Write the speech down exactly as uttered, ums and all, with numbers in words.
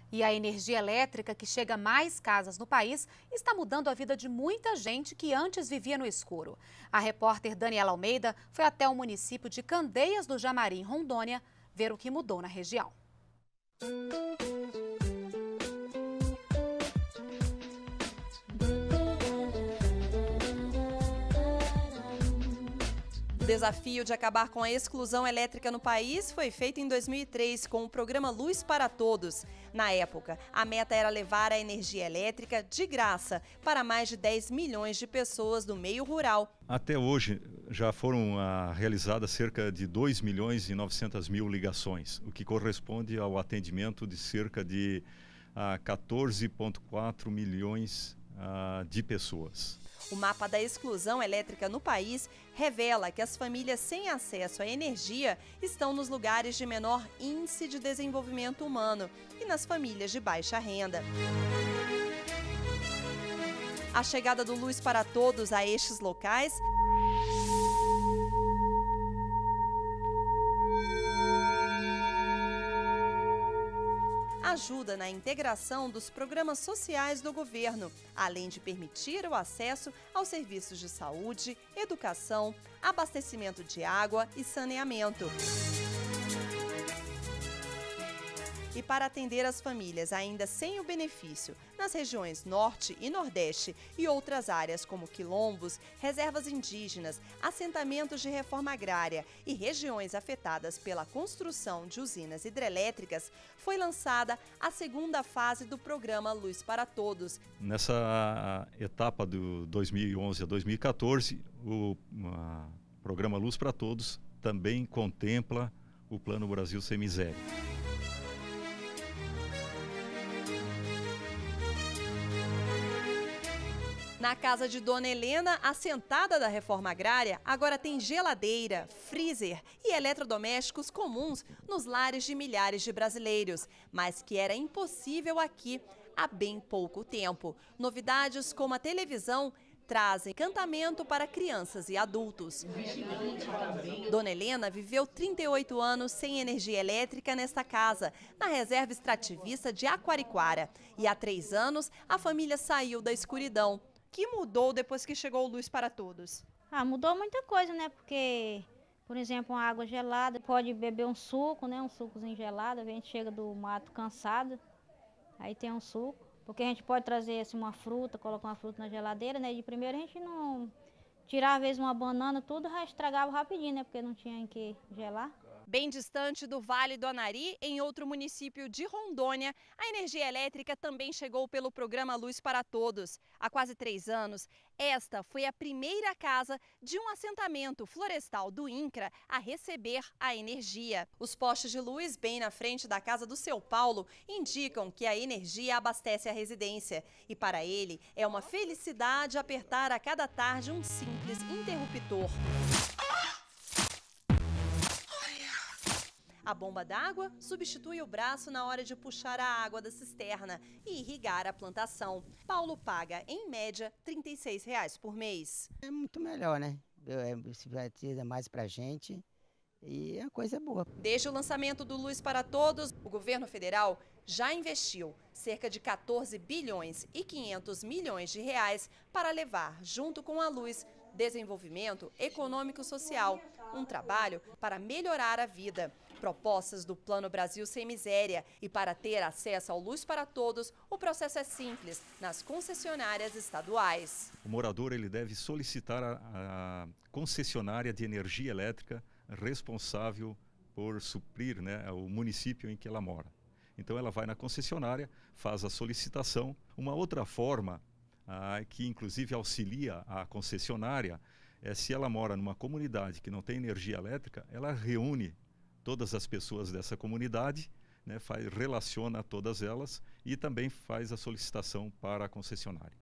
E a energia elétrica, que chega a mais casas no país, está mudando a vida de muita gente que antes vivia no escuro. A repórter Daniela Almeida foi até o município de Candeias do Jamari, em Rondônia, ver o que mudou na região. O desafio de acabar com a exclusão elétrica no país foi feito em dois mil e três com o programa Luz para Todos. Na época, a meta era levar a energia elétrica de graça para mais de dez milhões de pessoas do meio rural. Até hoje já foram ah, realizadas cerca de dois milhões e novecentas mil ligações, o que corresponde ao atendimento de cerca de ah, quatorze vírgula quatro milhões ah, de pessoas. O mapa da exclusão elétrica no país revela que as famílias sem acesso à energia estão nos lugares de menor índice de desenvolvimento humano e nas famílias de baixa renda. A chegada do Luz para Todos a estes locais ajuda na integração dos programas sociais do governo, além de permitir o acesso aos serviços de saúde, educação, abastecimento de água e saneamento. E para atender as famílias ainda sem o benefício, nas regiões Norte e Nordeste e outras áreas como quilombos, reservas indígenas, assentamentos de reforma agrária e regiões afetadas pela construção de usinas hidrelétricas, foi lançada a segunda fase do programa Luz para Todos. Nessa etapa do dois mil e onze a dois mil e quatorze, o a, programa Luz para Todos também contempla o Plano Brasil Sem Miséria. Na casa de Dona Helena, assentada da reforma agrária, agora tem geladeira, freezer e eletrodomésticos comuns nos lares de milhares de brasileiros, mas que era impossível aqui há bem pouco tempo. Novidades como a televisão trazem encantamento para crianças e adultos. Dona Helena viveu trinta e oito anos sem energia elétrica nesta casa, na reserva extrativista de Aquariquara. E há três anos, a família saiu da escuridão. O que mudou depois que chegou o Luz para Todos? Ah, mudou muita coisa, né? Porque, por exemplo, uma água gelada, pode beber um suco, né? Um sucozinho gelado, a gente chega do mato cansado, aí tem um suco. Porque a gente pode trazer assim, uma fruta, colocar uma fruta na geladeira, né? De primeiro a gente não tirava, às vezes, uma banana, tudo já estragava rapidinho, né? Porque não tinha em que gelar. Bem distante do Vale do Anari, em outro município de Rondônia, a energia elétrica também chegou pelo programa Luz para Todos. Há quase três anos, esta foi a primeira casa de um assentamento florestal do INCRA a receber a energia. Os postes de luz bem na frente da casa do seu Paulo indicam que a energia abastece a residência. E para ele, é uma felicidade apertar a cada tarde um simples interruptor. A bomba d'água substitui o braço na hora de puxar a água da cisterna e irrigar a plantação. Paulo paga, em média, trinta e seis reais por mês. É muito melhor, né? Se vai ter mais pra gente e a coisa é boa. Desde o lançamento do Luz para Todos, o governo federal já investiu cerca de quatorze bilhões e quinhentos milhões de reais para levar, junto com a luz, desenvolvimento econômico e social, um trabalho para melhorar a vida. Propostas do Plano Brasil Sem Miséria. E para ter acesso ao Luz para Todos, o processo é simples, nas concessionárias estaduais. O morador ele deve solicitar a, a concessionária de energia elétrica responsável por suprir, né, o município em que ela mora. Então ela vai na concessionária, faz a solicitação. Uma outra forma ah, que inclusive auxilia a concessionária é se ela mora numa comunidade que não tem energia elétrica, ela reúne todas as pessoas dessa comunidade, né, faz, relaciona todas elas e também faz a solicitação para a concessionária.